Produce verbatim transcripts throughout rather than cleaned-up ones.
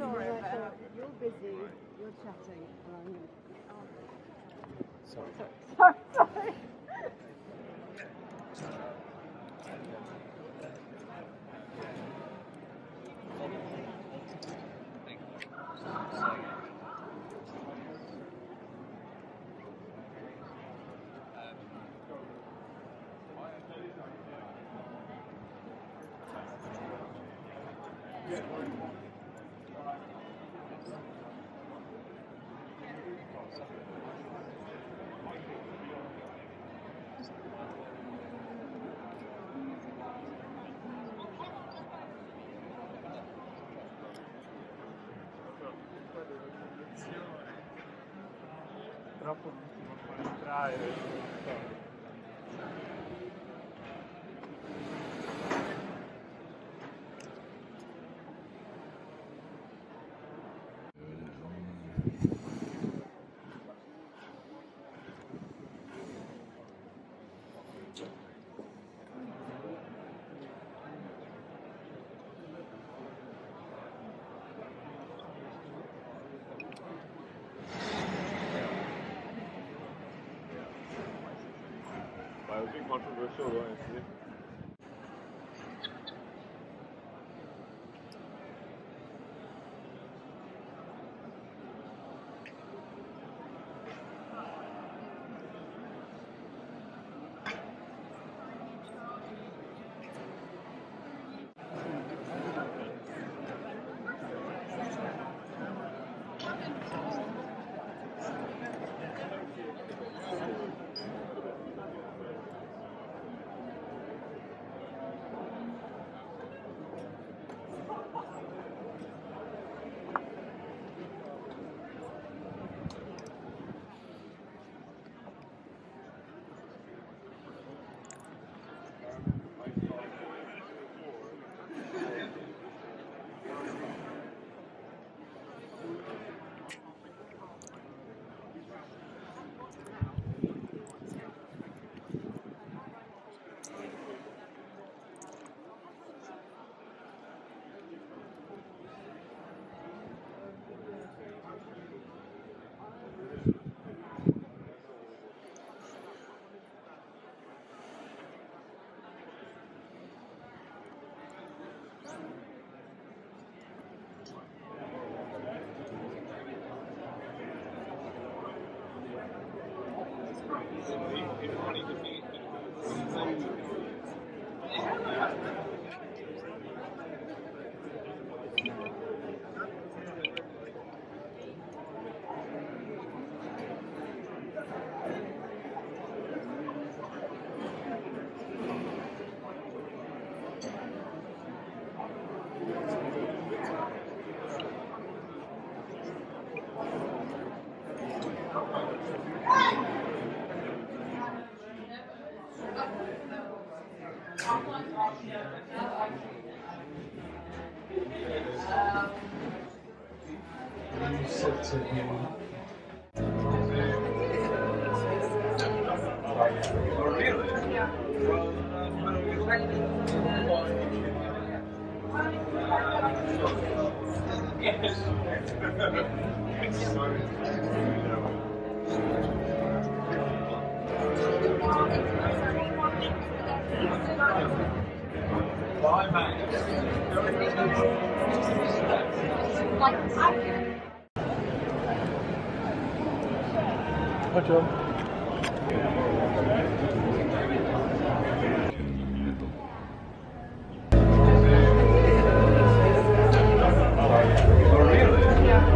story you're, about uh, you're busy, you're chatting, and I'm going to... Sorry. Sorry, sorry. Troppo non fa entrare. It would be controversial though, actually. You said to him, Oh, really? Yeah. Well, yes. Sorry. Bye, mate. Hi, John. Oh, really? Yeah.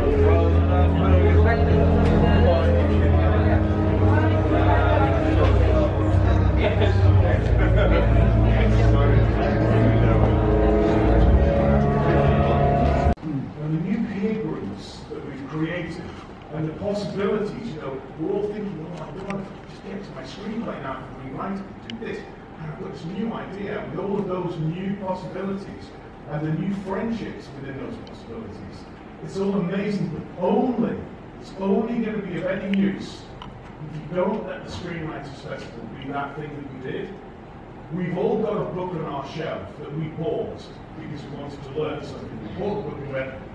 And the new peer groups that we've created and the possibilities, you know, we're all thinking, oh, I want to just get to my screenplay now and rewrite it, do this. And I've got this new idea with all of those new possibilities and the new friendships within those possibilities. It's all amazing, but only, it's only going to be of any use if you don't let the Screenwriters Festival be that thing that we did. We've all got a book on our shelf that we bought because we wanted to learn something. We bought the book and went,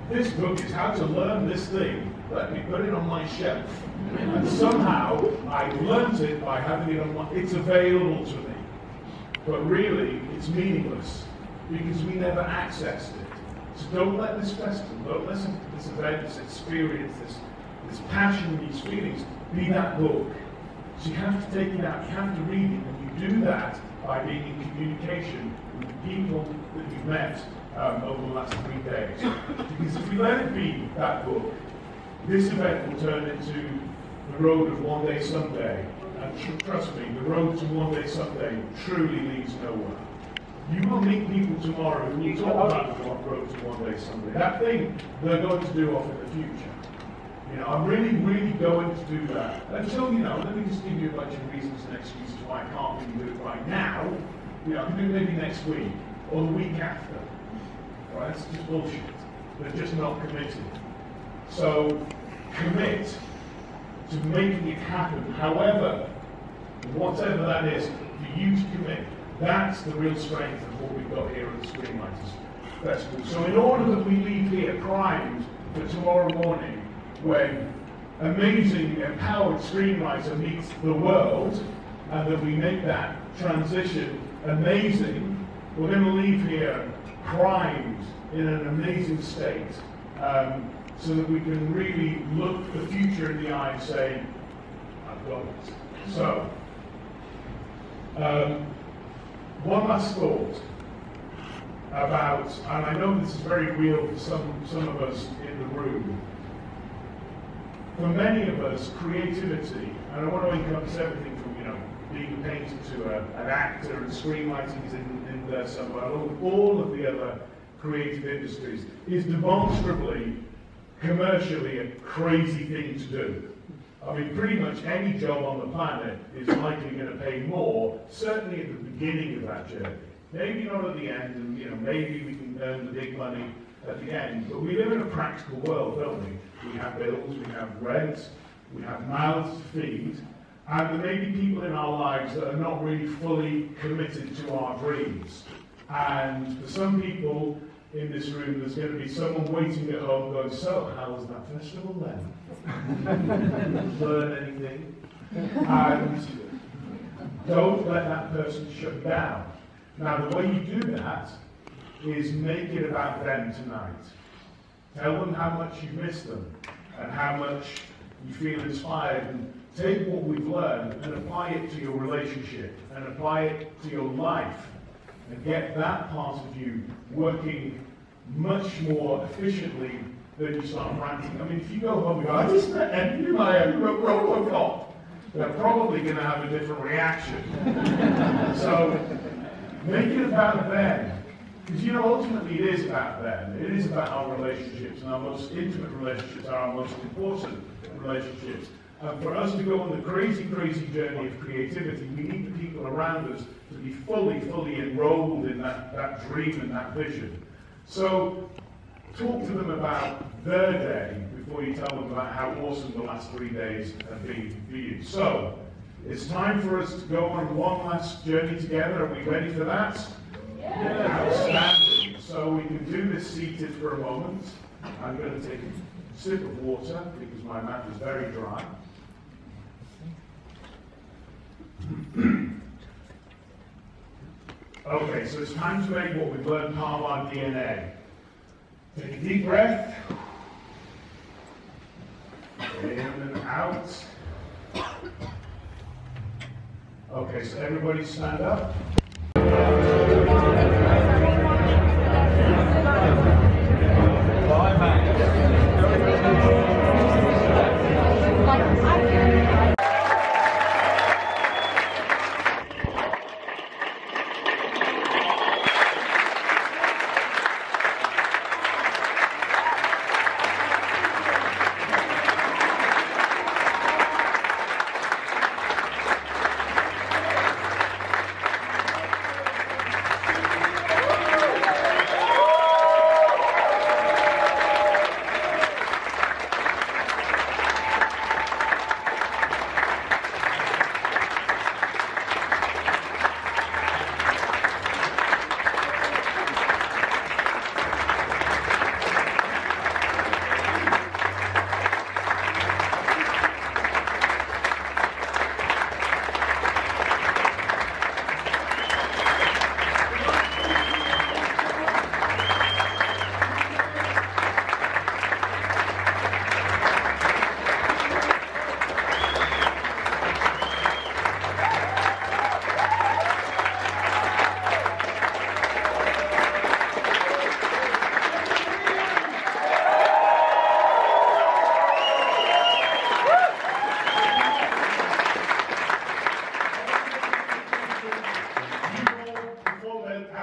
this book is how to learn this thing. Let me put it on my shelf. And somehow I learnt it by having it on my, it's available to me. But really, it's meaningless because we never accessed it. So don't let this festival, don't listen to this event, this experience, this, this passion, these feelings, be that book. So you have to take it out, you have to read it, and you do that by being in communication with the people that you've met um, over the last three days. Because if you let it be that book, this event will turn into the road of one day someday. And tr trust me, the road to one day someday truly leads nowhere. You will meet people tomorrow who will talk about the road to one day someday. That thing they're going to do off in the future. You know, I'm really, really going to do that. Until, you know, let me just give you a bunch of reasons and excuses why I can't really do it right now. You know, I can do it maybe next week or the week after. Right? It's just bullshit. They're just not committed. So, commit to making it happen. However, whatever that is, for you to commit, that's the real strength of what we've got here at the Screenwriters Festival. So in order that we leave here primed for tomorrow morning, when amazing, empowered screenwriter meets the world, and that we make that transition amazing, we're going to leave here primed in an amazing state, um, so that we can really look the future in the eye and say, I've got it. So, um, one last thought about, and I know this is very real for some, some of us in the room. For many of us, creativity, and I want to encompass everything from, you know, being a painter to a, an actor, and screenwriting is in, in there somewhere, all, all of the other creative industries, is demonstrably, commercially, a crazy thing to do. I mean, pretty much any job on the planet is likely going to pay more, certainly at the beginning of that journey. Maybe not at the end, and you know, maybe we can earn the big money at the end. But we live in a practical world, don't we? We have bills, we have rent, we have mouths to feed, and there may be people in our lives that are not really fully committed to our dreams. And for some people in this room, there's going to be someone waiting at home going, so, how was that festival then? Learn anything? And don't let that person shut you down. Now, the way you do that is make it about them tonight. Tell them how much you miss them and how much you feel inspired, and take what we've learned and apply it to your relationship and apply it to your life, and get that part of you working much more efficiently than you start ranting. I mean, if you go home and go, I just met Andrew Meyer, who wrote Robocop, they're probably going to have a different reaction. So, make it about them. Because, you know, ultimately it is about them. It is about our relationships, and our most intimate relationships are our most important relationships. And for us to go on the crazy, crazy journey of creativity, we need the people around us to be fully, fully enrolled in that, that dream and that vision. So, talk to them about their day before you tell them about how awesome the last three days have been for you. So, it's time for us to go on one last journey together. Are we ready for that? Yeah. Outstanding. So we can do this seated for a moment. I'm going to take a sip of water because my mouth is very dry. Okay, so it's time to make what we've learned part of our D N A. Take a deep breath. In and out. Okay, so everybody stand up. Bye, man.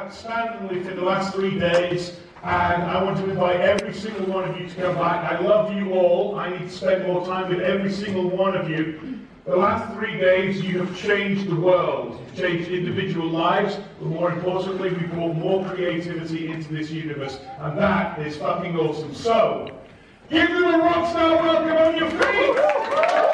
outstandingly for the last three days, and I want to invite every single one of you to come back. I love you all. I need to spend more time with every single one of you. The last three days, you have changed the world. You've changed individual lives, but more importantly, we brought more creativity into this universe, and that is fucking awesome. So, give them a rockstar welcome on your feet!